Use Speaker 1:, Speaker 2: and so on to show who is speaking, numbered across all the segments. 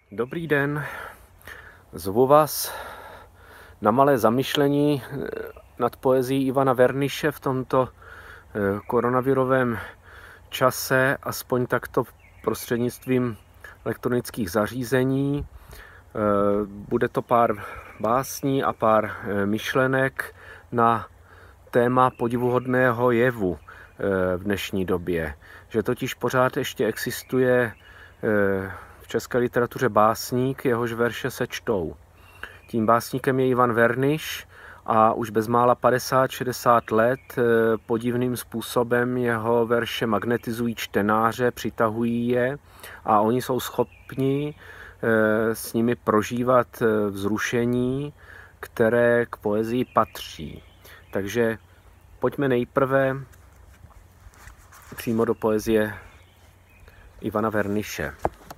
Speaker 1: Dobrý den, zvu vás na malé zamyšlení nad poezií Ivana Verniše v tomto koronavirovém čase, aspoň takto prostřednictvím elektronických zařízení. Bude to pár básní a pár myšlenek na téma podivuhodného jevu v dnešní době. Že totiž pořád ještě existuje v české literatuře básník, jehož verše se čtou. Tím básníkem je Ivan Verniš a už bezmála 50-60 let podivným způsobem jeho verše magnetizují čtenáře, přitahují je a oni jsou schopni s nimi prožívat vzrušení, které k poezii patří. Takže pojďme nejprve přímo do poezie Ivana Verniše.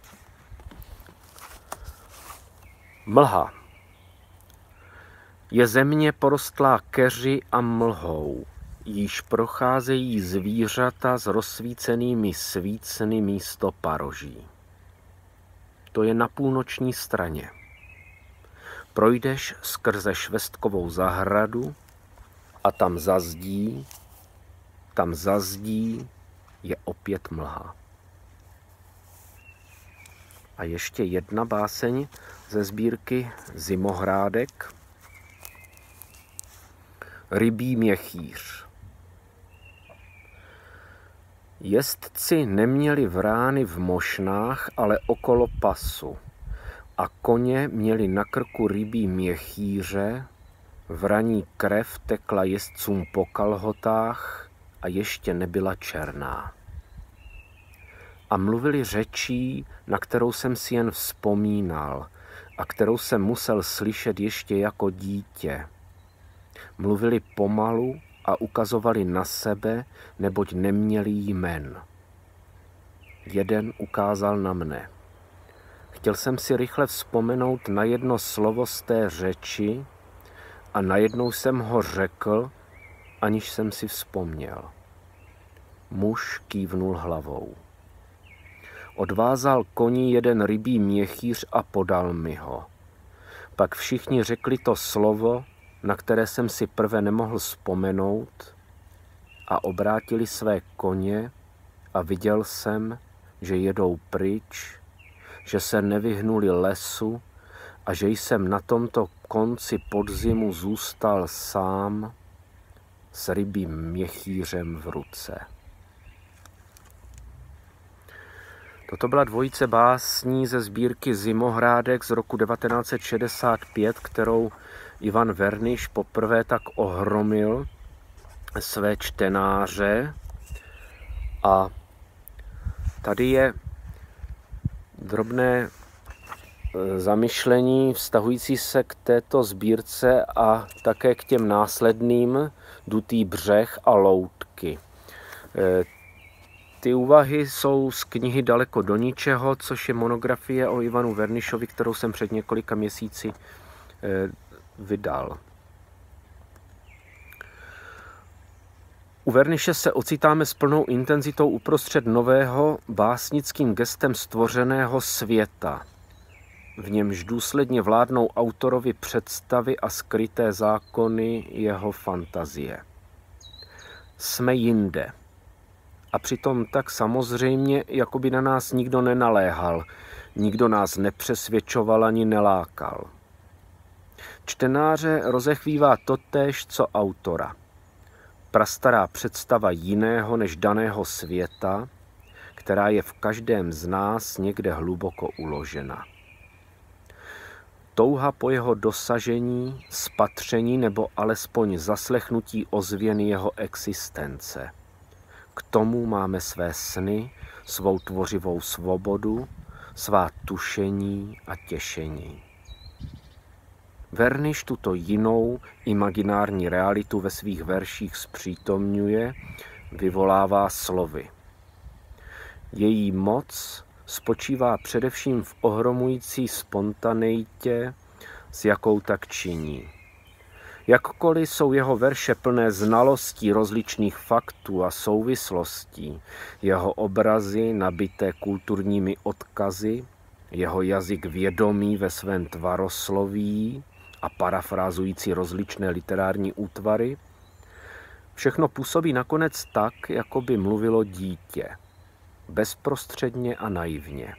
Speaker 1: Mlha. Je země porostlá keři a mlhou, jíž procházejí zvířata s rozsvícenými svícny místo paroží. To je na půlnoční straně. Projdeš skrze švestkovou zahradu a tam za zdí je opět mlha. A ještě jedna báseň ze sbírky Zimohrádek. Rybí měchýř. Jezdci neměli vrány v mošnách, ale okolo pasu. A koně měli na krku rybí měchýře, vraní krev tekla jezdcům po kalhotách a ještě nebyla černá. A mluvili řečí, na kterou jsem si jen vzpomínal a kterou jsem musel slyšet ještě jako dítě. Mluvili pomalu a ukazovali na sebe, neboť neměli jmen. Jeden ukázal na mne. Chtěl jsem si rychle vzpomenout na jedno slovo z té řeči a najednou jsem ho řekl, aniž jsem si vzpomněl. Muž kývnul hlavou. Odvázal koni jeden rybí měchýř a podal mi ho. Pak všichni řekli to slovo, na které jsem si prve nemohl vzpomenout, a obrátili své koně a viděl jsem, že jedou pryč, že se nevyhnuli lesu a že jsem na tomto konci podzimu zůstal sám s rybím měchýřem v ruce. Toto byla dvojice básní ze sbírky Zimohrádek z roku 1965, kterou Ivan Verniš poprvé tak ohromil své čtenáře. A tady je drobné zamyšlení vztahující se k této sbírce a také k těm následným Dutý břeh a Loutky. Ty úvahy jsou z knihy Daleko do ničeho, což je monografie o Ivanu Vernišovi, kterou jsem před několika měsíci vydal. U Verniše se ocitáme s plnou intenzitou uprostřed nového, básnickým gestem stvořeného světa. V němž důsledně vládnou autorovi představy a skryté zákony jeho fantazie. Jsme jinde. A přitom tak samozřejmě, jako by na nás nikdo nenaléhal, nikdo nás nepřesvědčoval ani nelákal. Čtenáře rozechvívá totéž, co autora. Prastará představa jiného než daného světa, která je v každém z nás někde hluboko uložena. Touha po jeho dosažení, spatření nebo alespoň zaslechnutí ozvěny jeho existence. K tomu máme své sny, svou tvořivou svobodu, svá tušení a těšení. Verniš tuto jinou, imaginární realitu ve svých verších zpřítomňuje, vyvolává slovy. Její moc spočívá především v ohromující spontaneitě, s jakou tak činí. Jakkoliv jsou jeho verše plné znalostí rozličných faktů a souvislostí, jeho obrazy nabité kulturními odkazy, jeho jazyk vědomý ve svém tvarosloví a parafrázující rozličné literární útvary, všechno působí nakonec tak, jako by mluvilo dítě, bezprostředně a naivně.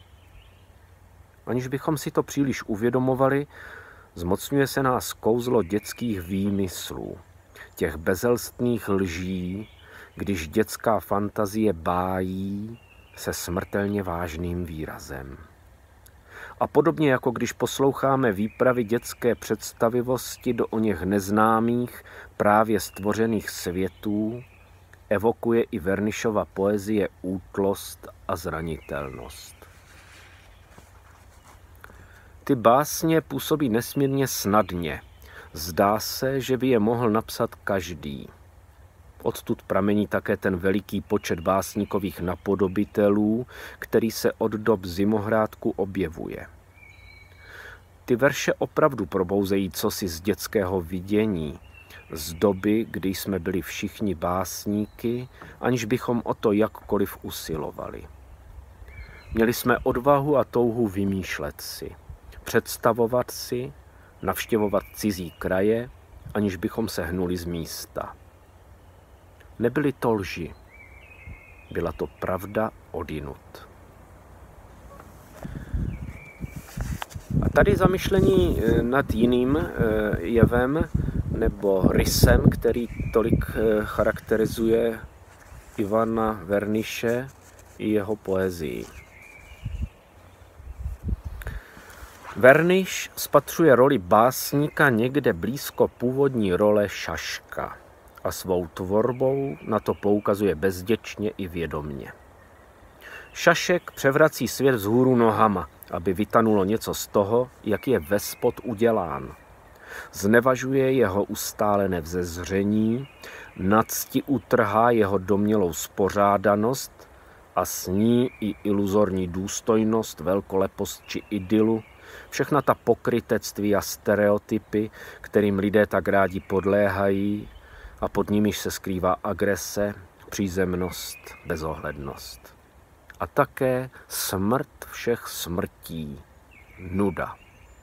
Speaker 1: Aniž bychom si to příliš uvědomovali, zmocňuje se nás kouzlo dětských výmyslů, těch bezelstných lží, když dětská fantazie bájí se smrtelně vážným výrazem. A podobně jako když posloucháme výpravy dětské představivosti do oněch neznámých, právě stvořených světů, evokuje i Vernišova poezie útlost a zranitelnost. Ty básně působí nesmírně snadně. Zdá se, že by je mohl napsat každý. Odtud pramení také ten veliký počet básníkových napodobitelů, který se od dob zimohrádku objevuje. Ty verše opravdu probouzejí cosi z dětského vidění, z doby, kdy jsme byli všichni básníky, aniž bychom o to jakkoliv usilovali. Měli jsme odvahu a touhu vymýšlet si, představovat si, navštěvovat cizí kraje, aniž bychom se hnuli z místa. Nebyly to lži, byla to pravda odjinud. A tady zamyšlení nad jiným jevem nebo rysem, který tolik charakterizuje Ivana Verniše i jeho poezii. Verniš spatřuje roli básníka někde blízko původní role šaška a svou tvorbou na to poukazuje bezděčně i vědomně. Šašek převrací svět vzhůru nohama, aby vytanulo něco z toho, jak je vespod udělán. Znevažuje jeho ustálené vzezření, nadsti utrhá jeho domnělou spořádanost a s ní i iluzorní důstojnost, velkolepost či idylu, všechna ta pokrytectví a stereotypy, kterým lidé tak rádi podléhají a pod nimiž se skrývá agrese, přízemnost, bezohlednost. A také smrt všech smrtí, nuda.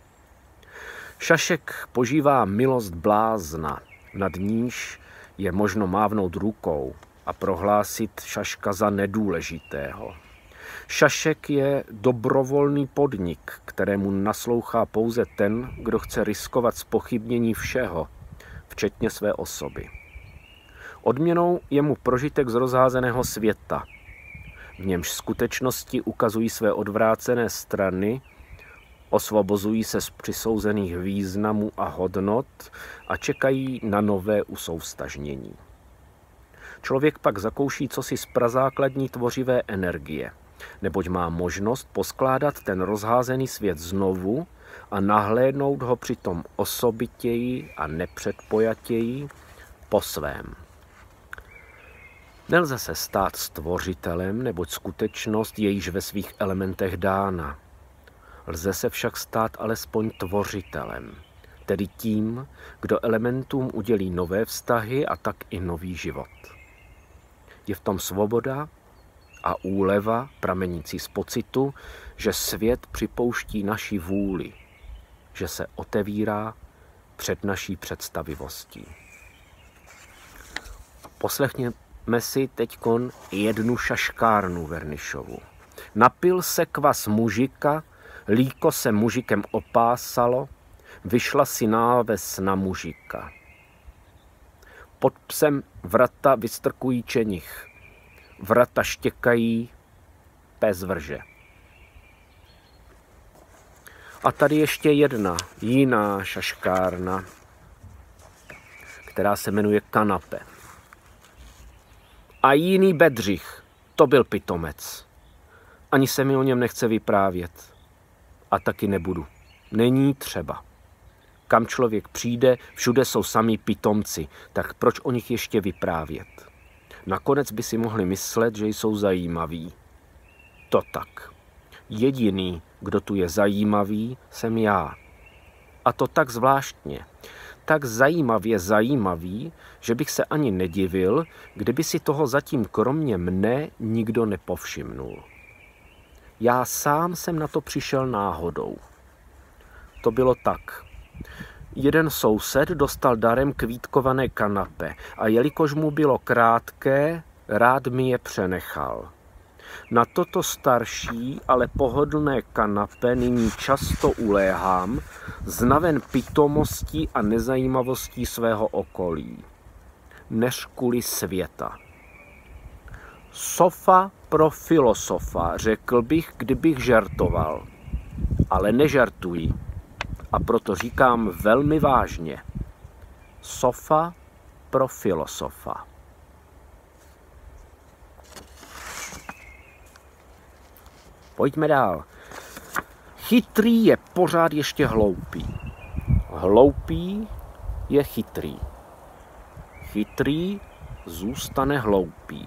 Speaker 1: Šašek požívá milost blázna, nad níž je možno mávnout rukou a prohlásit Šaška za nedůležitého. Šašek je dobrovolný podnik, kterému naslouchá pouze ten, kdo chce riskovat zpochybnění všeho, včetně své osoby. Odměnou je mu prožitek z rozházeného světa, v němž skutečnosti ukazují své odvrácené strany, osvobozují se z přisouzených významů a hodnot a čekají na nové usouvztažnění. Člověk pak zakouší cosi z prazákladní tvořivé energie, neboť má možnost poskládat ten rozházený svět znovu a nahlédnout ho přitom osobitěji a nepředpojatěji po svém. Nelze se stát stvořitelem, neboť skutečnost je již ve svých elementech dána. Lze se však stát alespoň tvořitelem, tedy tím, kdo elementům udělí nové vztahy a tak i nový život. Je v tom svoboda a úleva pramenící z pocitu, že svět připouští naši vůli, že se otevírá před naší představivostí. Poslechněme si teďkon jednu šaškárnu Vernišovu. Napil se kvas mužika, líko se mužikem opásalo, vyšla si náves na mužika. Pod psem vrata vystrkují čenich, vrata štěkají, pes vrže. A tady ještě jedna, jiná šaškárna, která se jmenuje Kanape. A jiný Bedřich, to byl pitomec. Ani se mi o něm nechce vyprávět. A taky nebudu. Není třeba. Kam člověk přijde, všude jsou samí pitomci, tak proč o nich ještě vyprávět? Nakonec by si mohli myslet, že jsou zajímaví. To tak. Jediný, kdo tu je zajímavý, jsem já. A to tak zvláštně. Tak zajímavě zajímavý, že bych se ani nedivil, kdyby si toho zatím kromě mne nikdo nepovšimnul. Já sám jsem na to přišel náhodou. To bylo tak. Jeden soused dostal darem kvítkované kanapé a jelikož mu bylo krátké, rád mi je přenechal. Na toto starší, ale pohodlné kanapé nyní často uléhám, znaven pitomostí a nezajímavostí svého okolí. Neřkuli světa. Sofa pro filosofa, řekl bych, kdybych žertoval. Ale nežertuji. A proto říkám velmi vážně. Sofa pro filosofa. Pojďme dál. Chytrý je pořád ještě hloupý. Hloupý je chytrý. Chytrý zůstane hloupý.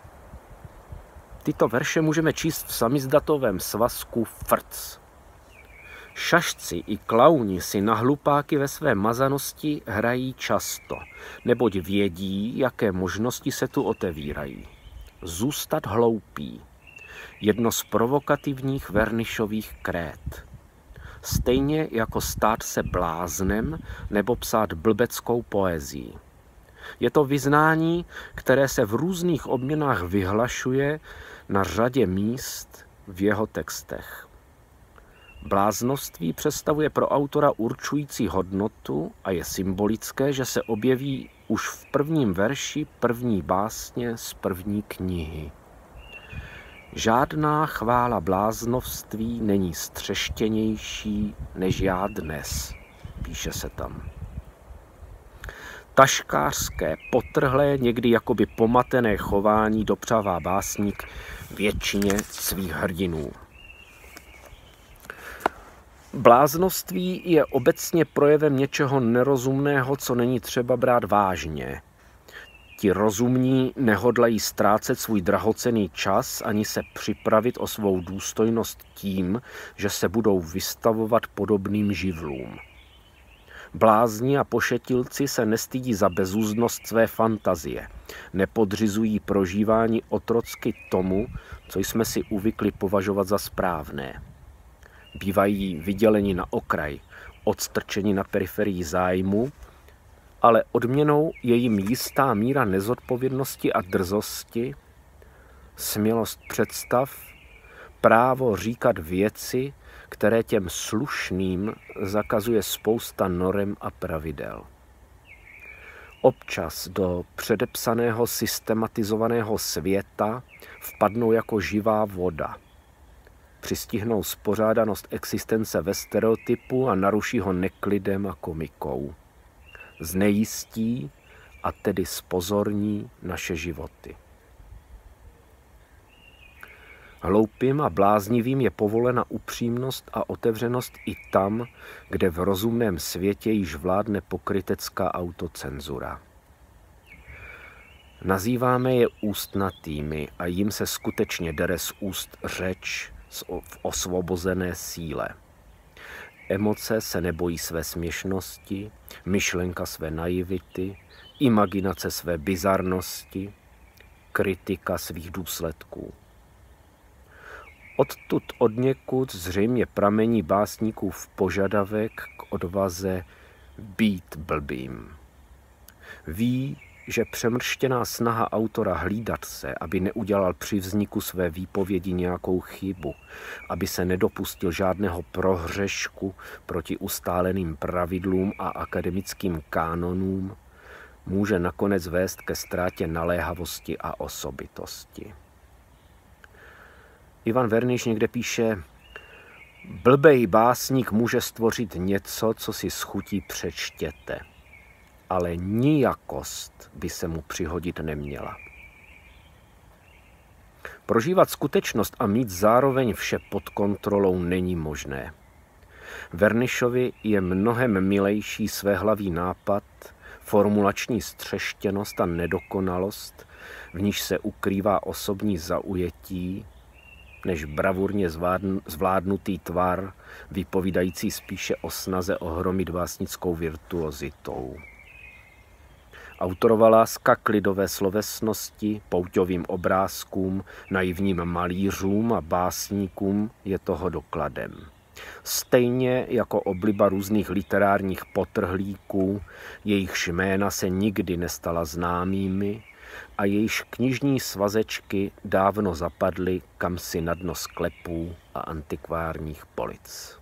Speaker 1: Tyto verše můžeme číst v samizdatovém svazku Frc. Šašci i klauni si na hlupáky ve své mazanosti hrají často, neboť vědí, jaké možnosti se tu otevírají. Zůstat hloupý. Jedno z provokativních Vernišových krét. Stejně jako stát se bláznem nebo psát blbeckou poezii. Je to vyznání, které se v různých obměnách vyhlašuje na řadě míst v jeho textech. Bláznoství představuje pro autora určující hodnotu a je symbolické, že se objeví už v prvním verši první básně z první knihy. Žádná chvála bláznovství není střeštěnější než já dnes, píše se tam. Taškářské, potrhlé, někdy jakoby pomatené chování dopřává básník většině svých hrdinů. Bláznoství je obecně projevem něčeho nerozumného, co není třeba brát vážně. Ti rozumní nehodlají ztrácet svůj drahocenný čas ani se připravit o svou důstojnost tím, že se budou vystavovat podobným živlům. Blázni a pošetilci se nestydí za bezúzdnost své fantazie, nepodřizují prožívání otrocky tomu, co jsme si uvykli považovat za správné. Bývají vyděleni na okraj, odstrčeni na periferii zájmu, ale odměnou je jim jistá míra nezodpovědnosti a drzosti, smělost představ, právo říkat věci, které těm slušným zakazuje spousta norem a pravidel. Občas do předepsaného systematizovaného světa vpadnou jako živá voda. Přistihnou spořádanost existence ve stereotypu a naruší ho neklidem a komikou. Znejistí a tedy spozorní naše životy. Hloupým a bláznivým je povolena upřímnost a otevřenost i tam, kde v rozumném světě již vládne pokrytecká autocenzura. Nazýváme je ústnatými a jim se skutečně dere z úst řeč v osvobozené síle. Emoce se nebojí své směšnosti, myšlenka své naivity, imaginace své bizarnosti, kritika svých důsledků. Odtud odněkud zřejmě pramení básníkův požadavek k odvaze být blbým. Ví, že přemrštěná snaha autora hlídat se, aby neudělal při vzniku své výpovědi nějakou chybu, aby se nedopustil žádného prohřešku proti ustáleným pravidlům a akademickým kánonům, může nakonec vést ke ztrátě naléhavosti a osobitosti. Ivan Verniš někde píše: blbej básník může stvořit něco, co si s chutí přečtěte, ale nijakost by se mu přihodit neměla. Prožívat skutečnost a mít zároveň vše pod kontrolou není možné. Vernišovi je mnohem milejší svéhlavý nápad, formulační střeštěnost a nedokonalost, v níž se ukrývá osobní zaujetí, než bravurně zvládnutý tvar, vypovídající spíše o snaze ohromit básnickou virtuozitou. Autorova láska k lidové slovesnosti, pouťovým obrázkům, naivním malířům a básníkům je toho dokladem. Stejně jako obliba různých literárních potrhlíků, jejichž jména se nikdy nestala známými a jejichž knižní svazečky dávno zapadly kamsi na dno sklepů a antikvárních polic.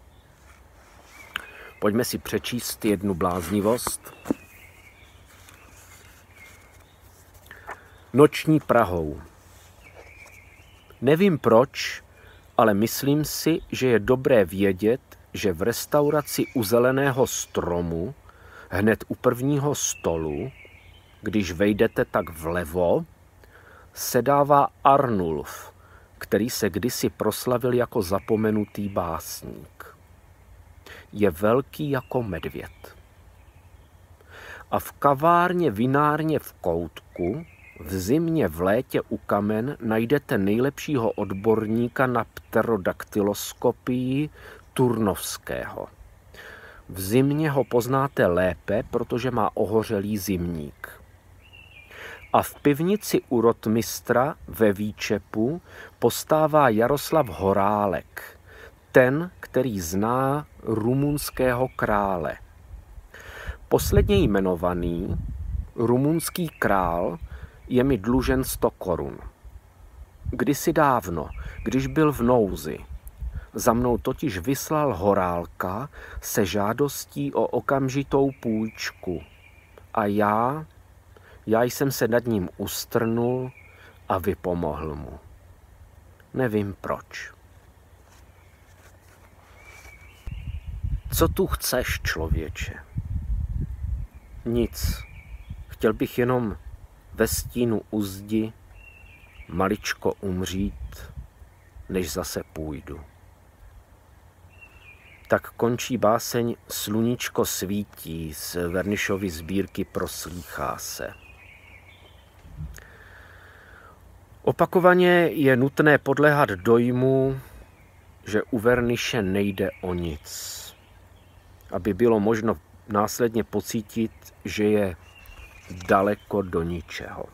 Speaker 1: Pojďme si přečíst jednu bláznivost. Noční Prahou. Nevím proč, ale myslím si, že je dobré vědět, že v restauraci u zeleného stromu, hned u prvního stolu, když vejdete tak vlevo, sedává Arnulf, který se kdysi proslavil jako zapomenutý básník. Je velký jako medvěd. A v kavárně vinárně v koutku, v zimě v létě u kamen najdete nejlepšího odborníka na pterodaktyloskopii Turnovského. V zimě ho poznáte lépe, protože má ohořelý zimník. A v pivnici u rotmistra ve Výčepu postává Jaroslav Horálek, ten, který zná rumunského krále. Posledně jmenovaný rumunský král je mi dlužen 100 korun. Kdysi dávno, když byl v nouzi, za mnou totiž vyslal Horálka se žádostí o okamžitou půjčku. A já jsem se nad ním ustrnul a vypomohl mu. Nevím proč. Co tu chceš, člověče? Nic. Chtěl bych jenom ve stínu u zdi maličko umřít, než zase půjdu. Tak končí báseň Sluníčko svítí z Vernišovy sbírky Proslýchá se. Opakovaně je nutné podléhat dojmu, že u Verniše nejde o nic, aby bylo možno následně pocítit, že je daleko do ničeho.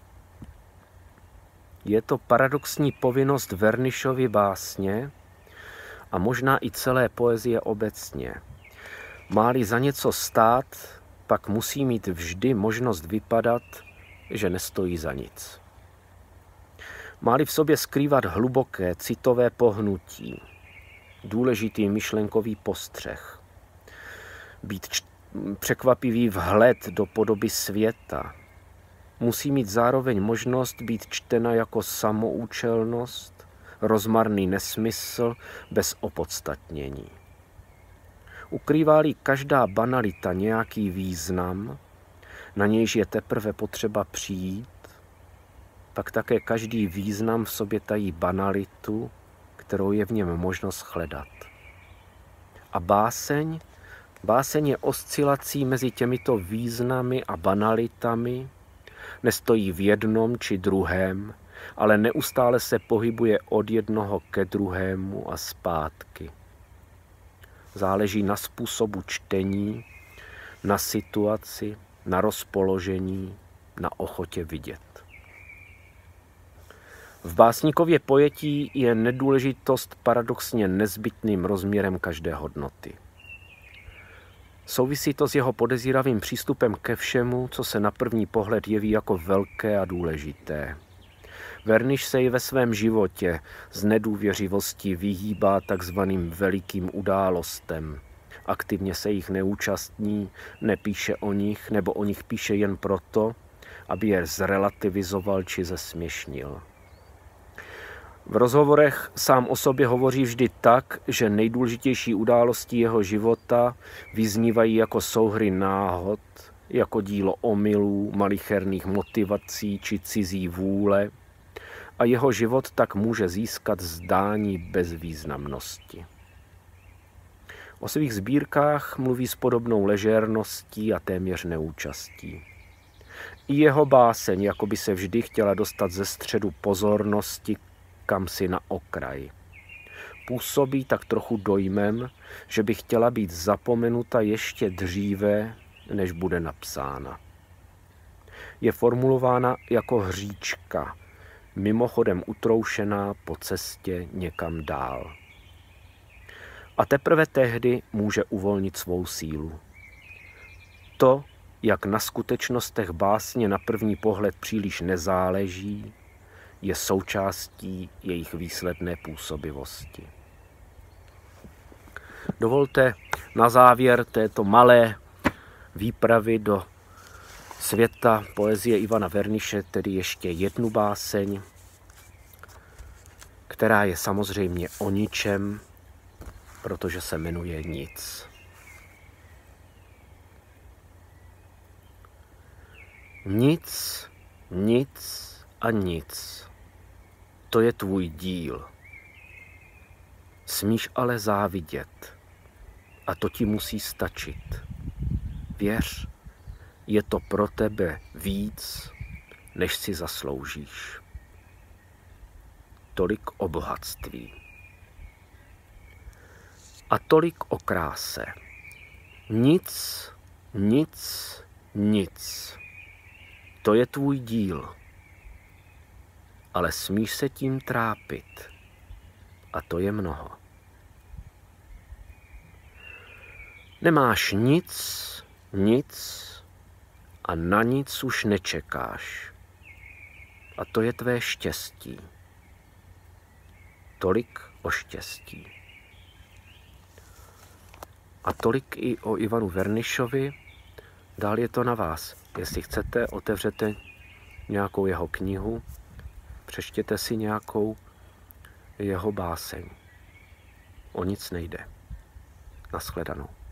Speaker 1: Je to paradoxní povinnost Vernišovy básně a možná i celé poezie obecně. Má-li za něco stát, pak musí mít vždy možnost vypadat, že nestojí za nic. Má-li v sobě skrývat hluboké citové pohnutí, důležitý myšlenkový postřeh, být překvapivý vhled do podoby světa, musí mít zároveň možnost být čtena jako samoučelnost, rozmarný nesmysl bez opodstatnění. Ukrývá-li každá banalita nějaký význam, na nějž je teprve potřeba přijít, pak také každý význam v sobě tají banalitu, kterou je v něm možno shledat. A báseň je oscilací mezi těmito významy a banalitami, nestojí v jednom či druhém, ale neustále se pohybuje od jednoho ke druhému a zpátky. Záleží na způsobu čtení, na situaci, na rozpoložení, na ochotě vidět. V básníkově pojetí je nedůležitost paradoxně nezbytným rozměrem každé hodnoty. Souvisí to s jeho podezíravým přístupem ke všemu, co se na první pohled jeví jako velké a důležité. Verniš se i ve svém životě z nedůvěřivostí vyhýbá takzvaným velikým událostem. Aktivně se jich neúčastní, nepíše o nich, nebo o nich píše jen proto, aby je zrelativizoval či zesměšnil. V rozhovorech sám o sobě hovoří vždy tak, že nejdůležitější události jeho života vyznívají jako souhry náhod, jako dílo omylů, malicherných motivací či cizí vůle a jeho život tak může získat zdání bezvýznamnosti. O svých sbírkách mluví s podobnou ležérností a téměř neúčastí. I jeho báseň jako by se vždy chtěla dostat ze středu pozornosti kamsi na okraj. Působí tak trochu dojmem, že by chtěla být zapomenuta ještě dříve, než bude napsána. je formulována jako hříčka, mimochodem utroušená po cestě někam dál. A teprve tehdy může uvolnit svou sílu. To, jak na skutečnostech básně na první pohled příliš nezáleží, je součástí jejich výsledné působivosti. Dovolte na závěr této malé výpravy do světa poezie Ivana Verniše tedy ještě jednu báseň, která je samozřejmě o ničem, protože se jmenuje Nic. Nic, nic a nic. To je tvůj díl. Smíš ale závidět. A to ti musí stačit. Věř, je to pro tebe víc, než si zasloužíš. Tolik o bohatství. A tolik o kráse. Nic, nic, nic. To je tvůj díl. Ale smíš se tím trápit. A to je mnoho. Nemáš nic, nic a na nic už nečekáš. A to je tvé štěstí. Tolik o štěstí. A tolik i o Ivanu Vernišovi. Dál je to na vás. Jestli chcete, otevřete nějakou jeho knihu, přečtěte si nějakou jeho báseň. O nic nejde. Nashledanou.